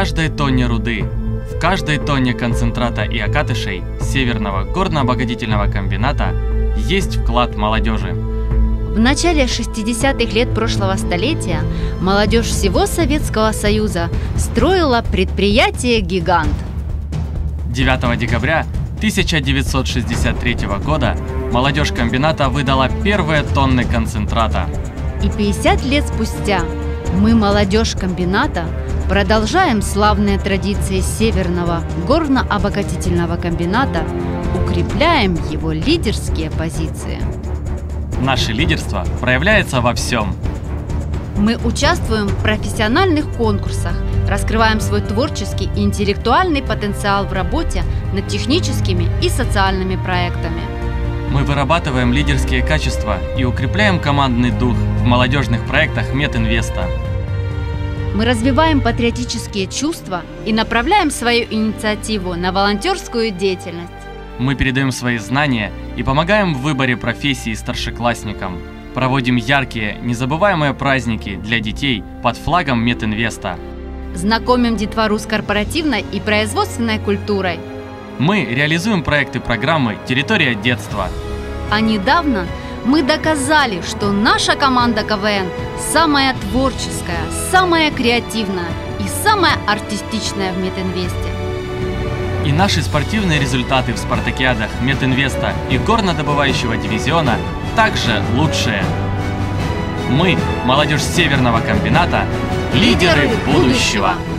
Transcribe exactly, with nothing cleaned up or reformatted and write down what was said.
каждой тонне руды, в каждой тонне концентрата и окатышей Северного горно-обогатительного комбината есть вклад молодежи. В начале шестидесятых лет прошлого столетия молодежь всего Советского Союза строила предприятие-гигант. девятого декабря тысяча девятьсот шестьдесят третьего года молодежь комбината выдала первые тонны концентрата. И пятьдесят лет спустя мы, молодежь комбината, продолжаем славные традиции Северного горно-обогатительного комбината, укрепляем его лидерские позиции. Наше лидерство проявляется во всем. Мы участвуем в профессиональных конкурсах, раскрываем свой творческий и интеллектуальный потенциал в работе над техническими и социальными проектами. Мы вырабатываем лидерские качества и укрепляем командный дух в молодежных проектах Метинвеста. Мы развиваем патриотические чувства и направляем свою инициативу на волонтерскую деятельность. Мы передаем свои знания и помогаем в выборе профессии старшеклассникам. Проводим яркие, незабываемые праздники для детей под флагом Метинвеста. Знакомим детвору с корпоративной и производственной культурой. Мы реализуем проекты программы «Территория детства». А недавно мы доказали, что наша команда КВН самая творческая, самая креативная и самая артистичная в Метинвесте. И наши спортивные результаты в спартакиадах Метинвеста и горнодобывающего дивизиона также лучшие. Мы, молодежь Северного комбината, лидеры будущего.